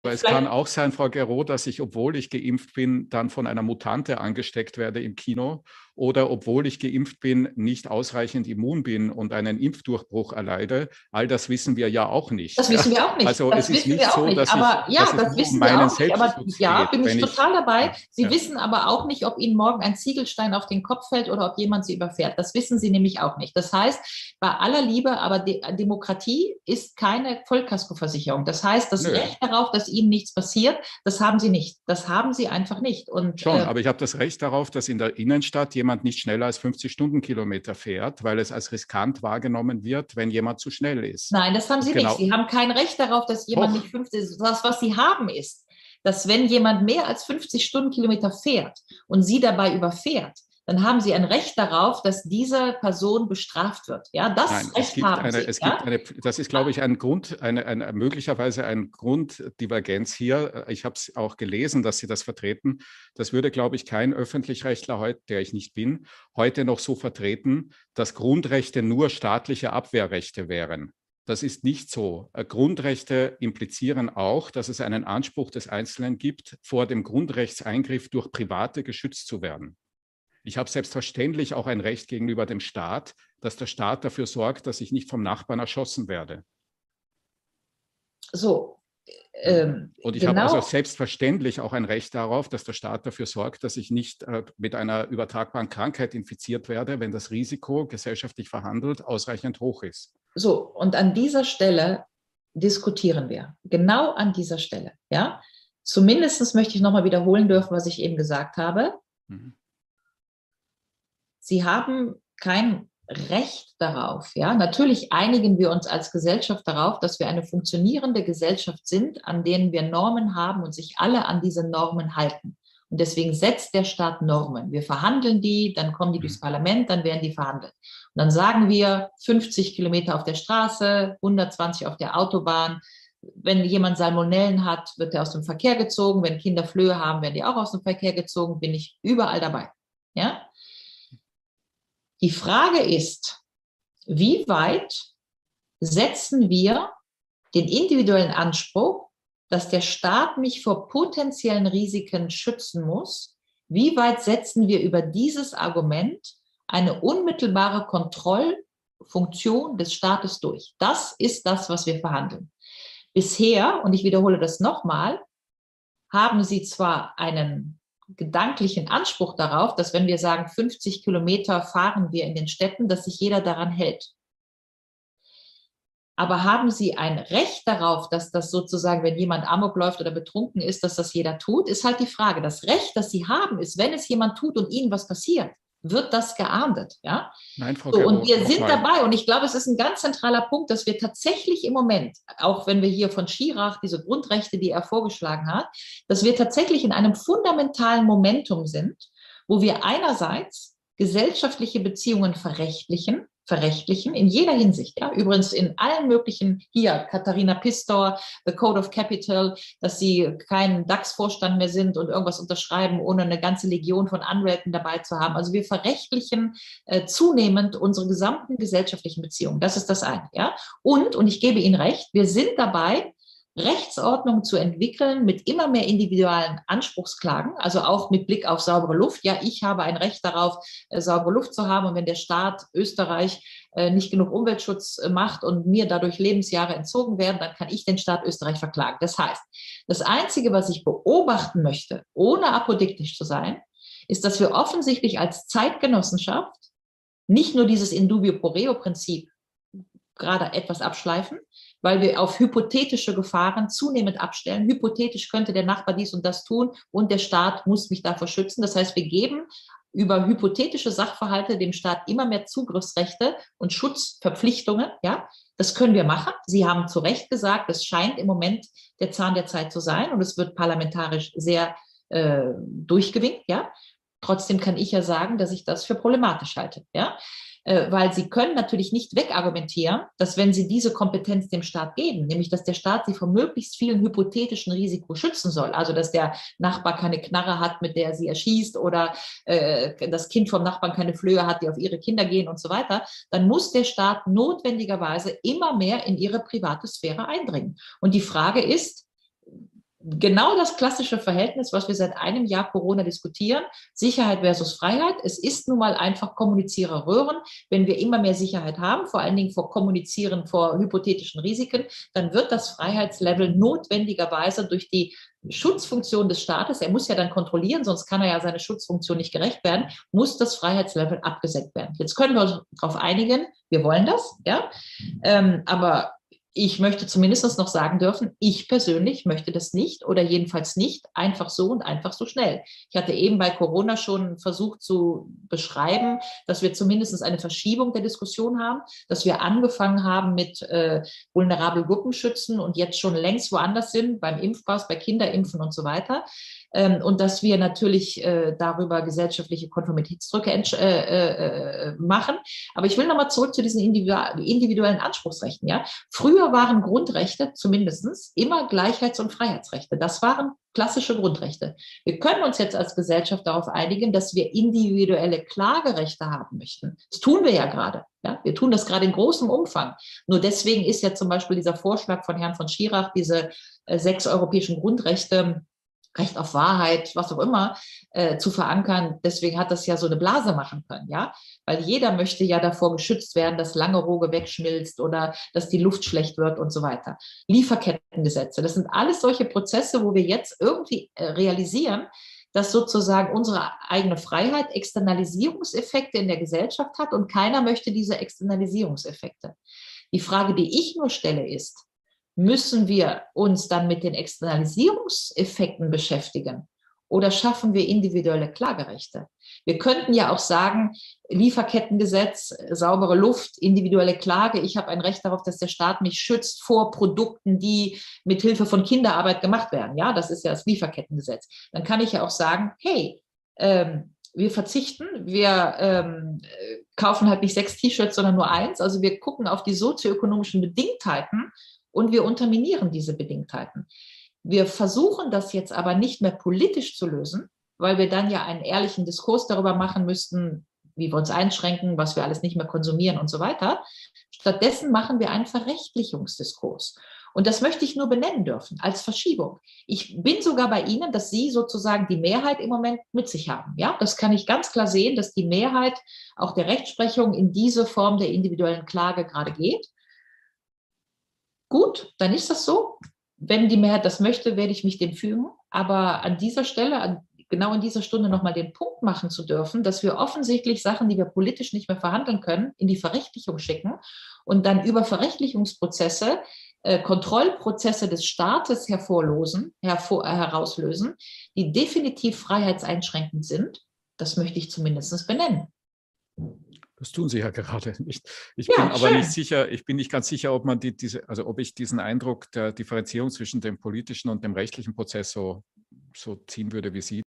Aber es kann auch sein, Frau Guerrot, dass ich, obwohl ich geimpft bin, dann von einer Mutante angesteckt werde im Kino oder obwohl ich geimpft bin, nicht ausreichend immun bin und einen Impfdurchbruch erleide. All das wissen wir ja auch nicht. Das wissen wir auch nicht. Also Das es ist wissen nicht wir auch so, nicht. dass Aber ja, es das nur um wissen wir meinen auch nicht. Aber Selbstschutz ja, geht. bin ich total dabei. Ja, Sie wissen aber auch nicht, ob Ihnen morgen ein Ziegelstein auf den Kopf fällt oder ob jemand Sie überfährt. Das wissen Sie nämlich auch nicht. Das heißt, bei aller Liebe, aber Demokratie ist keine Vollkaskoversicherung. Das heißt, das nö. Recht darauf, dass Ihnen nichts passiert, das haben Sie nicht. Das haben Sie einfach nicht. Und schon, aber ich habe das Recht darauf, dass in der Innenstadt jemand nicht schneller als 50 Stundenkilometer fährt, weil es als riskant wahrgenommen wird, wenn jemand zu schnell ist. nein, das haben Sie nicht. Genau. Sie haben kein Recht darauf, dass jemand Doch. nicht 50, das, was Sie haben, ist, dass wenn jemand mehr als 50 Stundenkilometer fährt und Sie dabei überfährt, dann haben Sie ein Recht darauf, dass diese Person bestraft wird. Ja, das Nein, Recht haben Sie. Ja? das ist, glaube ich, ein Grund, möglicherweise eine Grunddivergenz hier. Ich habe es auch gelesen, dass Sie das vertreten. Das würde, glaube ich, kein Öffentlichrechtler heute, der ich nicht bin, heute noch so vertreten, dass Grundrechte nur staatliche Abwehrrechte wären. Das ist nicht so. Grundrechte implizieren auch, dass es einen Anspruch des Einzelnen gibt, vor dem Grundrechtseingriff durch Private geschützt zu werden. Ich habe selbstverständlich auch ein Recht gegenüber dem Staat, dass der Staat dafür sorgt, dass ich nicht vom Nachbarn erschossen werde. So. Und ich habe also selbstverständlich auch ein Recht darauf, dass der Staat dafür sorgt, dass ich nicht mit einer übertragbaren Krankheit infiziert werde, wenn das Risiko, gesellschaftlich verhandelt, ausreichend hoch ist. So, und an dieser Stelle diskutieren wir. Genau an dieser Stelle. Ja? Zumindest möchte ich nochmal wiederholen dürfen, was ich eben gesagt habe. Mhm. Sie haben kein Recht darauf. Ja? Natürlich einigen wir uns als Gesellschaft darauf, dass wir eine funktionierende Gesellschaft sind, an denen wir Normen haben und sich alle an diese Normen halten. Und deswegen setzt der Staat Normen. Wir verhandeln die, dann kommen die durchs Parlament, dann werden die verhandelt. Und dann sagen wir 50 Kilometer auf der Straße, 120 auf der Autobahn. Wenn jemand Salmonellen hat, wird er aus dem Verkehr gezogen. Wenn Kinder Flöhe haben, werden die auch aus dem Verkehr gezogen. Bin ich überall dabei. Ja? Die Frage ist, wie weit setzen wir den individuellen Anspruch, dass der Staat mich vor potenziellen Risiken schützen muss? Wie weit setzen wir über dieses Argument eine unmittelbare Kontrollfunktion des Staates durch? Das ist das, was wir verhandeln. Bisher, und ich wiederhole das nochmal, haben Sie zwar einen gedanklichen Anspruch darauf, dass wenn wir sagen, 50 Kilometer fahren wir in den Städten, dass sich jeder daran hält. Aber haben Sie ein Recht darauf, dass das sozusagen, wenn jemand Amok läuft oder betrunken ist, dass das jeder tut, ist halt die Frage. Das Recht, das Sie haben, ist, wenn es jemand tut und Ihnen was passiert, wird das geahndet. Ja? Nein, Frau So, und Guerrot, wir sind dabei, und ich glaube, es ist ein ganz zentraler Punkt, dass wir tatsächlich im Moment, auch wenn wir hier von Schirach, diese Grundrechte, die er vorgeschlagen hat, dass wir tatsächlich in einem fundamentalen Momentum sind, wo wir einerseits gesellschaftliche Beziehungen verrechtlichen in jeder Hinsicht. Ja? Übrigens in allen möglichen, hier Katharina Pistor, The Code of Capital, dass sie kein DAX-Vorstand mehr sind und irgendwas unterschreiben, ohne eine ganze Legion von Anwälten dabei zu haben. Also wir verrechtlichen zunehmend unsere gesamten gesellschaftlichen Beziehungen. Das ist das eine. Ja? Und ich gebe Ihnen recht, wir sind dabei, Rechtsordnung zu entwickeln mit immer mehr individuellen Anspruchsklagen, also auch mit Blick auf saubere Luft. Ja, ich habe ein Recht darauf, saubere Luft zu haben. Und wenn der Staat Österreich nicht genug Umweltschutz macht und mir dadurch Lebensjahre entzogen werden, dann kann ich den Staat Österreich verklagen. Das heißt, das Einzige, was ich beobachten möchte, ohne apodiktisch zu sein, ist, dass wir offensichtlich als Zeitgenossenschaft nicht nur dieses In dubio pro reo Prinzip gerade etwas abschleifen, weil wir auf hypothetische Gefahren zunehmend abstellen. Hypothetisch könnte der Nachbar dies und das tun und der Staat muss mich davor schützen. Das heißt, wir geben über hypothetische Sachverhalte dem Staat immer mehr Zugriffsrechte und Schutzverpflichtungen. Ja, das können wir machen. Sie haben zu Recht gesagt, es scheint im Moment der Zahn der Zeit zu sein und es wird parlamentarisch sehr durchgewinkt. Ja, trotzdem kann ich ja sagen, dass ich das für problematisch halte. Ja. Weil sie können natürlich nicht wegargumentieren, dass wenn sie diese Kompetenz dem Staat geben, nämlich dass der Staat sie vor möglichst vielen hypothetischen Risiken schützen soll, also dass der Nachbar keine Knarre hat, mit der er sie erschießt oder das Kind vom Nachbarn keine Flöhe hat, die auf ihre Kinder gehen und so weiter, dann muss der Staat notwendigerweise immer mehr in ihre private Sphäre eindringen. Und die Frage ist, genau das klassische Verhältnis, was wir seit einem Jahr Corona diskutieren, Sicherheit versus Freiheit. Es ist nun mal einfach kommuniziere Röhren. Wenn wir immer mehr Sicherheit haben, vor allen Dingen vor Kommunizieren, vor hypothetischen Risiken, dann wird das Freiheitslevel notwendigerweise durch die Schutzfunktion des Staates, er muss ja dann kontrollieren, sonst kann er ja seine Schutzfunktion nicht gerecht werden, muss das Freiheitslevel abgesenkt werden. Jetzt können wir uns darauf einigen, wir wollen das, ja, aber ich möchte zumindest noch sagen dürfen, ich persönlich möchte das nicht oder jedenfalls nicht einfach so und einfach so schnell. Ich hatte eben bei Corona schon versucht zu beschreiben, dass wir zumindest eine Verschiebung der Diskussion haben, dass wir angefangen haben mit vulnerable Gruppen schützen und jetzt schon längst woanders sind, beim Impfpass, bei Kinderimpfen und so weiter. Und dass wir natürlich darüber gesellschaftliche Konformitätsdrücke machen. Aber ich will nochmal zurück zu diesen individuellen Anspruchsrechten. Ja? Früher waren Grundrechte zumindest immer Gleichheits- und Freiheitsrechte. Das waren klassische Grundrechte. Wir können uns jetzt als Gesellschaft darauf einigen, dass wir individuelle Klagerechte haben möchten. Das tun wir ja gerade. Ja? Wir tun das gerade in großem Umfang. Nur deswegen ist ja zum Beispiel dieser Vorschlag von Herrn von Schirach, diese 6 europäischen Grundrechte, Recht auf Wahrheit, was auch immer, zu verankern. Deswegen hat das ja so eine Blase machen können, ja, weil jeder möchte ja davor geschützt werden, dass Langeroge wegschmilzt oder dass die Luft schlecht wird und so weiter. Lieferkettengesetze, das sind alles solche Prozesse, wo wir jetzt irgendwie realisieren, dass sozusagen unsere eigene Freiheit Externalisierungseffekte in der Gesellschaft hat und keiner möchte diese Externalisierungseffekte. Die Frage, die ich nur stelle, ist, müssen wir uns dann mit den Externalisierungseffekten beschäftigen oder schaffen wir individuelle Klagerechte? Wir könnten ja auch sagen, Lieferkettengesetz, saubere Luft, individuelle Klage. Ich habe ein Recht darauf, dass der Staat mich schützt vor Produkten, die mit Hilfe von Kinderarbeit gemacht werden. Ja, das ist ja das Lieferkettengesetz. Dann kann ich ja auch sagen, hey, wir verzichten, wir kaufen halt nicht 6 T-Shirts, sondern nur 1. Also wir gucken auf die sozioökonomischen Bedingtheiten und wir unterminieren diese Bedingtheiten. Wir versuchen das jetzt aber nicht mehr politisch zu lösen, weil wir dann ja einen ehrlichen Diskurs darüber machen müssten, wie wir uns einschränken, was wir alles nicht mehr konsumieren und so weiter. Stattdessen machen wir einen Verrechtlichungsdiskurs. Und das möchte ich nur benennen dürfen als Verschiebung. Ich bin sogar bei Ihnen, dass Sie sozusagen die Mehrheit im Moment mit sich haben. Ja, das kann ich ganz klar sehen, dass die Mehrheit auch der Rechtsprechung in diese Form der individuellen Klage gerade geht. Gut, dann ist das so. Wenn die Mehrheit das möchte, werde ich mich dem fügen. Aber an dieser Stelle, genau in dieser Stunde nochmal den Punkt machen zu dürfen, dass wir offensichtlich Sachen, die wir politisch nicht mehr verhandeln können, in die Verrechtlichung schicken und dann über Verrechtlichungsprozesse Kontrollprozesse des Staates herauslösen, die definitiv freiheitseinschränkend sind. Das möchte ich zumindest benennen. Das tun sie ja gerade nicht. Ich Ja, bin aber schön. nicht sicher, ich bin nicht ganz sicher, ob man ob ich diesen Eindruck der Differenzierung zwischen dem politischen und dem rechtlichen Prozess so ziehen würde wie Sie.